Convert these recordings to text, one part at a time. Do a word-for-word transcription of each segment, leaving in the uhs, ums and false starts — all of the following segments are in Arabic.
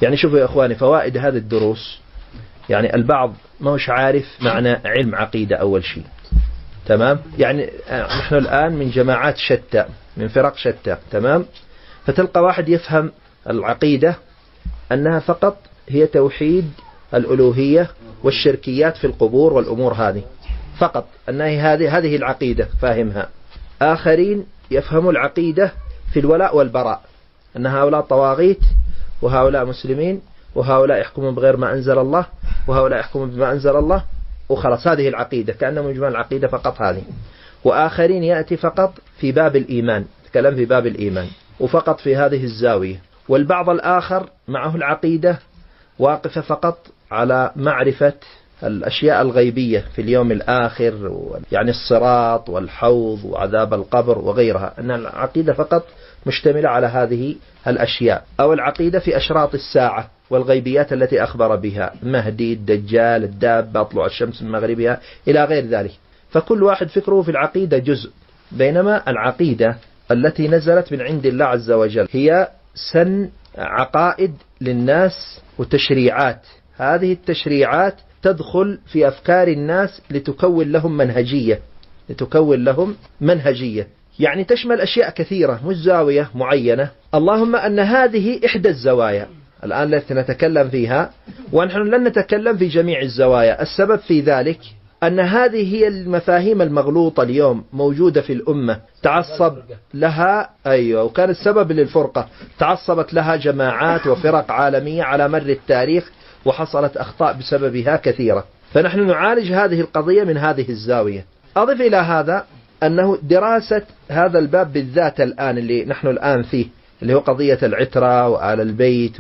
يعني شوفوا يا إخواني فوائد هذه الدروس. يعني البعض ما هوش عارف معنى علم عقيدة أول شيء، تمام؟ يعني نحن الآن من جماعات شتى، من فرق شتى، تمام؟ فتلقى واحد يفهم العقيدة أنها فقط هي توحيد الألوهية والشركيات في القبور والأمور هذه فقط، أنها هذه هذه العقيدة فاهمها. آخرين يفهموا العقيدة في الولاء والبراء، أن هؤلاء طواغيت وهؤلاء مسلمين، وهؤلاء يحكمون بغير ما أنزل الله وهؤلاء يحكمون بما أنزل الله، وخلاص هذه العقيدة، كأنه مجمل العقيدة فقط هذه. وآخرين يأتي فقط في باب الإيمان، تكلم في باب الإيمان وفقط في هذه الزاوية. والبعض الآخر معه العقيدة واقفة فقط على معرفة الأشياء الغيبية في اليوم الآخر، يعني الصراط والحوض وعذاب القبر وغيرها، أن العقيدة فقط مشتملة على هذه الأشياء. أو العقيدة في أشراط الساعة والغيبيات التي أخبر بها، مهدي، الدجال، الدابة، طلوع الشمس من مغربها إلى غير ذلك. فكل واحد فكره في العقيدة جزء، بينما العقيدة التي نزلت من عند الله عز وجل هي سن عقائد للناس وتشريعات. هذه التشريعات تدخل في أفكار الناس لتكون لهم منهجية، لتكون لهم منهجية يعني تشمل أشياء كثيرة مش زاوية معينة. اللهم أن هذه إحدى الزوايا الآن التي نتكلم فيها، ونحن لن نتكلم في جميع الزوايا. السبب في ذلك أن هذه هي المفاهيم المغلوطة اليوم موجودة في الأمة، تعصب لها، أيوة، وكان السبب للفرقة، تعصبت لها جماعات وفرق عالمية على مر التاريخ، وحصلت أخطاء بسببها كثيرة. فنحن نعالج هذه القضية من هذه الزاوية. أضف إلى هذا أنه دراسة هذا الباب بالذات الآن اللي نحن الآن فيه، اللي هو قضية العترة وآل البيت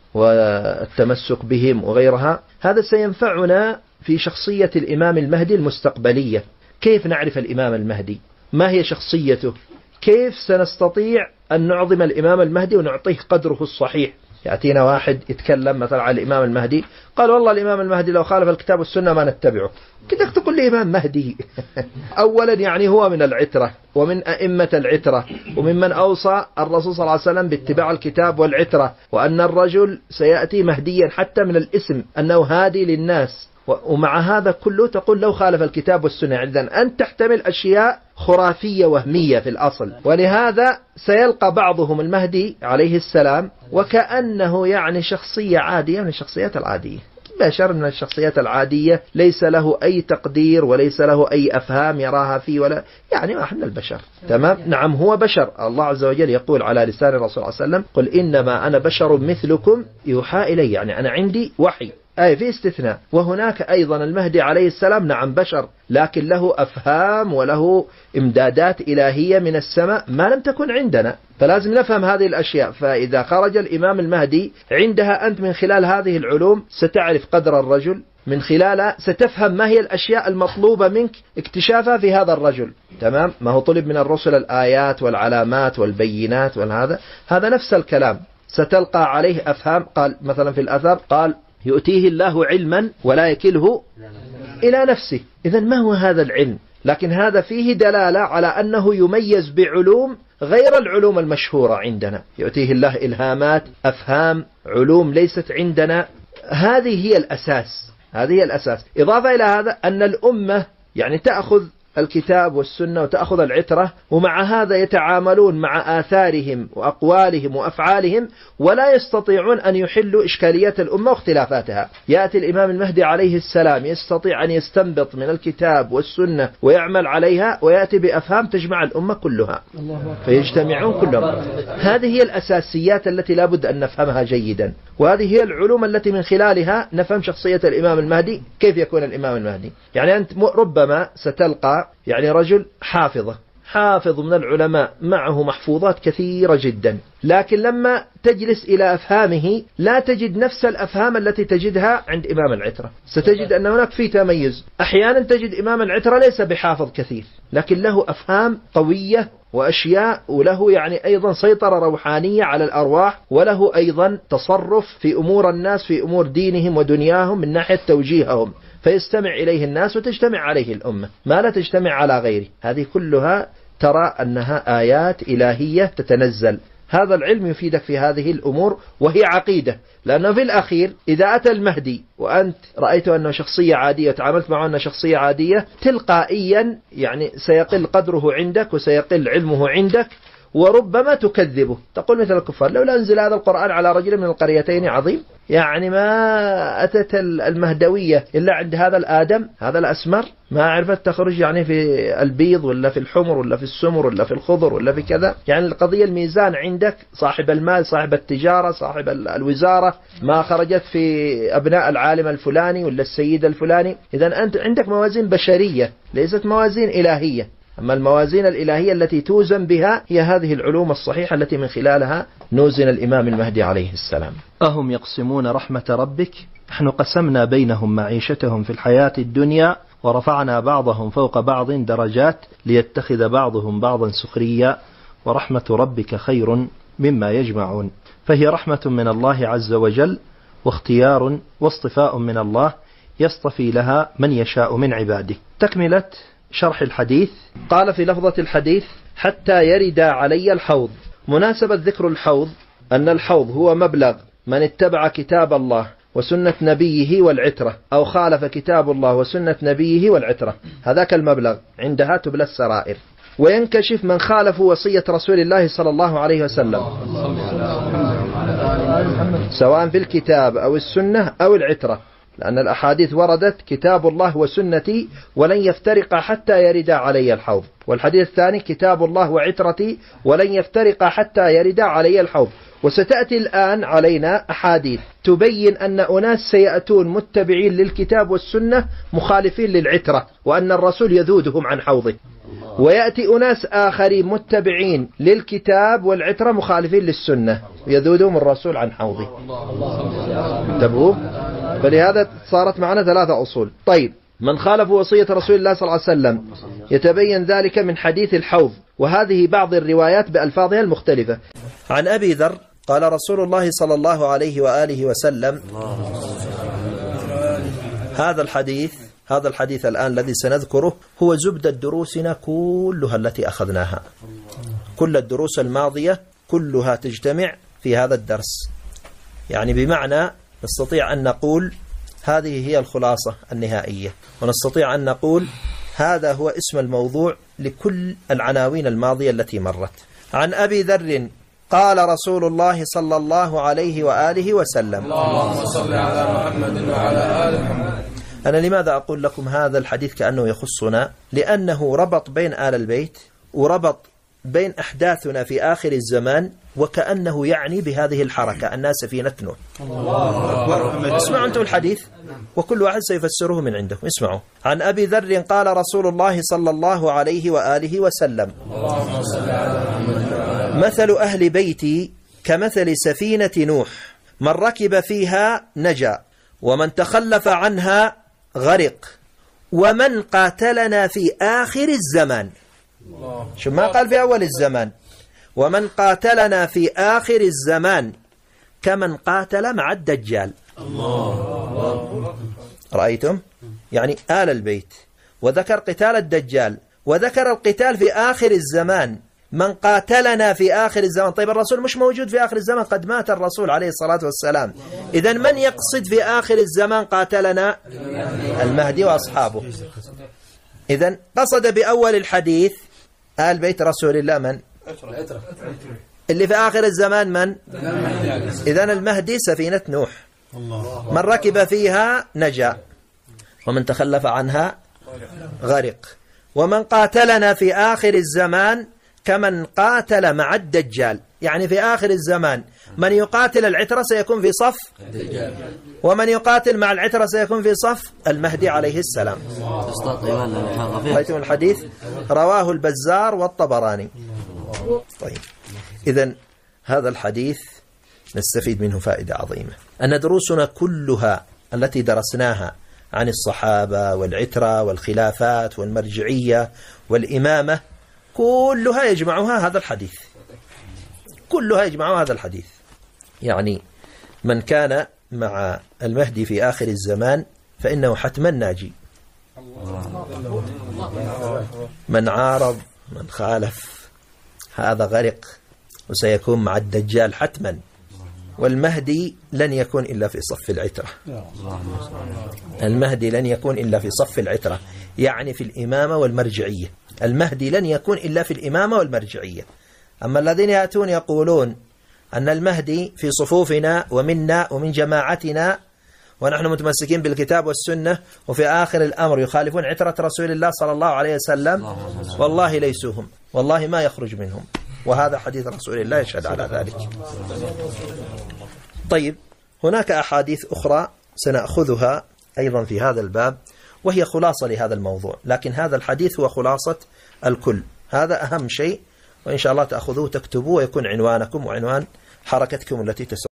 والتمسك بهم وغيرها، هذا سينفعنا في شخصية الإمام المهدي المستقبلية. كيف نعرف الإمام المهدي؟ ما هي شخصيته؟ كيف سنستطيع أن نعظم الإمام المهدي ونعطيه قدره الصحيح؟ يأتينا واحد يتكلم مثلا عن الإمام المهدي، قال والله الإمام المهدي لو خالف الكتاب والسنة ما نتبعه. كده تقول لي إمام مهدي؟ أولا يعني هو من العترة ومن أئمة العترة، وممن أوصى الرسول صلى الله عليه وسلم باتباع الكتاب والعترة، وأن الرجل سيأتي مهديا حتى من الاسم أنه هادي للناس. ومع هذا كله تقول لو خالف الكتاب والسنة. إذن أن تحتمل أشياء خرافية وهمية في الأصل. ولهذا سيلقى بعضهم المهدي عليه السلام وكأنه يعني شخصية عادية من الشخصيات العادية، بشر من الشخصيات العادية، ليس له أي تقدير وليس له أي أفهام يراها فيه، ولا يعني واحد من البشر. تمام؟ نعم هو بشر. الله عز وجل يقول على لسان الرسول صلى الله عليه وسلم قل إنما أنا بشر مثلكم يوحى إلي، يعني أنا عندي وحي. أي في استثناء. وهناك أيضا المهدي عليه السلام نعم بشر، لكن له أفهام وله إمدادات إلهية من السماء ما لم تكن عندنا، فلازم نفهم هذه الأشياء. فإذا خرج الإمام المهدي عندها أنت من خلال هذه العلوم ستعرف قدر الرجل، من خلالها ستفهم ما هي الأشياء المطلوبة منك اكتشافها في هذا الرجل. تمام؟ ما هو طلب من الرسل الآيات والعلامات والبينات والهذا، هذا نفس الكلام ستلقى عليه أفهام. قال مثلا في الأثر قال يؤتيه الله علما ولا يكله إلى نفسه. إذن ما هو هذا العلم؟ لكن هذا فيه دلالة على أنه يميز بعلوم غير العلوم المشهورة عندنا. يؤتيه الله إلهامات، أفهام، علوم ليست عندنا. هذه هي الأساس، هذه هي الأساس. إضافة إلى هذا أن الأمة يعني تأخذ الكتاب والسنة وتأخذ العترة، ومع هذا يتعاملون مع آثارهم وأقوالهم وأفعالهم ولا يستطيعون أن يحلوا إشكاليات الأمة واختلافاتها. يأتي الإمام المهدي عليه السلام يستطيع أن يستنبط من الكتاب والسنة ويعمل عليها، ويأتي بأفهام تجمع الأمة كلها فيجتمعون كلهم. هذه هي الأساسيات التي لا بد أن نفهمها جيدا، وهذه هي العلوم التي من خلالها نفهم شخصية الإمام المهدي. كيف يكون الإمام المهدي؟ يعني أنت ربما ستلقى يعني رجل حافظة حافظ من العلماء معه محفوظات كثيرة جدا، لكن لما تجلس إلى أفهامه لا تجد نفس الأفهام التي تجدها عند إمام العترة. ستجد أن هناك في تميز. أحيانا تجد إمام العترة ليس بحافظ كثير، لكن له أفهام قوية وأشياء، وله يعني أيضا سيطرة روحانية على الأرواح، وله أيضا تصرف في أمور الناس في أمور دينهم ودنياهم من ناحية توجيههم، فيستمع إليه الناس وتجتمع عليه الأمة ما لا تجتمع على غيره. هذه كلها ترى أنها آيات إلهية تتنزل هذا العلم يفيدك في هذه الأمور وهي عقيدة. لأنه في الأخير إذا أتى المهدي وأنت رأيت أنه شخصية عادية وتعاملت معه أنه شخصية عادية، تلقائيا يعني سيقل قدره عندك وسيقل علمه عندك، وربما تكذبه، تقول مثل الكفار لولا أنزل هذا القرآن على رجل من القريتين عظيم. يعني ما أتت المهدوية إلا عند هذا الآدم، هذا الأسمر، ما عرفت تخرج يعني في البيض ولا في الحمر ولا في السمر ولا في الخضر ولا في كذا. يعني القضية الميزان عندك، صاحب المال، صاحب التجارة، صاحب الوزارة، ما خرجت في أبناء العالم الفلاني ولا السيد الفلاني. إذا أنت عندك موازين بشرية ليست موازين إلهية. أما الموازين الإلهية التي توزن بها هي هذه العلوم الصحيحة التي من خلالها نوزن الإمام المهدي عليه السلام. أهم يقسمون رحمة ربك، نحن قسمنا بينهم معيشتهم في الحياة الدنيا ورفعنا بعضهم فوق بعض درجات ليتخذ بعضهم بعضا سخريا ورحمة ربك خير مما يجمعون. فهي رحمة من الله عز وجل واختيار واصطفاء من الله يصطفي لها من يشاء من عباده. تكملة شرح الحديث. قال في لفظة الحديث: حتى يرد علي الحوض. مناسبة ذكر الحوض أن الحوض هو مبلغ من اتبع كتاب الله وسنة نبيه والعترة، أو خالف كتاب الله وسنة نبيه والعترة، هذاك المبلغ عندها تبلى السرائر، وينكشف من خالف وصية رسول الله صلى الله عليه وسلم سواء في الكتاب أو السنة أو العترة، لأن الأحاديث وردت كتاب الله وسنتي ولن يفترق حتى يرد علي الحوض. والحديث الثاني كتاب الله وعترتي ولن يفترق حتى يرد علي الحوض. وستأتي الآن علينا أحاديث تبين أن أناس سيأتون متبعين للكتاب والسنة مخالفين للعترة، وأن الرسول يذودهم عن حوضه. ويأتي أناس آخرين متبعين للكتاب والعترة مخالفين للسنة يذودهم الرسول عن حوضه. انتبهوا، فلهذا صارت معنا ثلاثة أصول. طيب، من خالف وصية رسول الله صلى الله عليه وسلم يتبين ذلك من حديث الحوض، وهذه بعض الروايات بألفاظها المختلفة. عن أبي ذر قال رسول الله صلى الله عليه وآله وسلم، هذا الحديث هذا الحديث الآن الذي سنذكره هو زبدة دروسنا كلها التي أخذناها. كل الدروس الماضية كلها تجتمع في هذا الدرس. يعني بمعنى نستطيع أن نقول هذه هي الخلاصة النهائية، ونستطيع أن نقول هذا هو اسم الموضوع لكل العناوين الماضية التي مرت. عن أبي ذر قال رسول الله صلى الله عليه وآله وسلم، اللهم صل على محمد وعلى آل محمد. أنا لماذا أقول لكم هذا الحديث كأنه يخصنا؟ لأنه ربط بين آل البيت وربط بين أحداثنا في آخر الزمان، وكأنه يعني بهذه الحركة الناس سفينة نوح. اسمعوا أنتم الحديث وكل واحد سيفسره من عندكم. اسمعوا. عن أبي ذر قال رسول الله صلى الله عليه وآله وسلم، مثل أهل بيتي كمثل سفينة نوح، من ركب فيها نجا، ومن تخلف عنها غرق، ومن قاتلنا في آخر الزمان. شو ما قال في أول الزمان؟ ومن قاتلنا في آخر الزمان كمن قاتل مع الدجال. الله. رأيتم؟ يعني آل البيت، وذكر قتال الدجال، وذكر القتال في آخر الزمان. من قاتلنا في آخر الزمان. طيب الرسول مش موجود في آخر الزمان، قد مات الرسول عليه الصلاة والسلام. إذن من يقصد في آخر الزمان قاتلنا؟ المهدي وأصحابه. إذن قصد بأول الحديث آل بيت رسول الله من؟ اللي في آخر الزمان من؟ إذن المهدي سفينة نوح، من ركب فيها نجا، ومن تخلف عنها غرق، ومن قاتلنا في آخر الزمان كمن قاتل مع الدجال. يعني في آخر الزمان من يقاتل العترة سيكون في صف الدجال، ومن يقاتل مع العترة سيكون في صف المهدي عليه السلام. رأيتم الحديث؟ رواه البزار والطبراني. طيب، إذن هذا الحديث نستفيد منه فائدة عظيمة، أن دروسنا كلها التي درسناها عن الصحابة والعترة والخلافات والمرجعية والإمامة كلها يجمعها هذا الحديث، كلها يجمعها هذا الحديث. يعني من كان مع المهدي في آخر الزمان فإنه حتما ناجي، من عارض من خالف هذا غرق. وسيكون مع الدجال حتما. والمهدي لن يكون إلا في صف العترة. المهدي لن يكون إلا في صف العترة، يعني في الإمامة والمرجعية. المهدي لن يكون إلا في الإمامة والمرجعية. أما الذين يأتون يقولون أن المهدي في صفوفنا ومنا ومن جماعتنا ونحن متمسكين بالكتاب والسنة، وفي آخر الأمر يخالفون عترة رسول الله صلى الله عليه وسلم، والله ليسوا هم، والله ما يخرج منهم، وهذا حديث رسول الله يشهد على ذلك. طيب، هناك أحاديث أخرى سنأخذها أيضا في هذا الباب، وهي خلاصة لهذا الموضوع، لكن هذا الحديث هو خلاصة الكل. هذا أهم شيء، وإن شاء الله تأخذوه تكتبوه ويكون عنوانكم وعنوان حركتكم التي تسوون.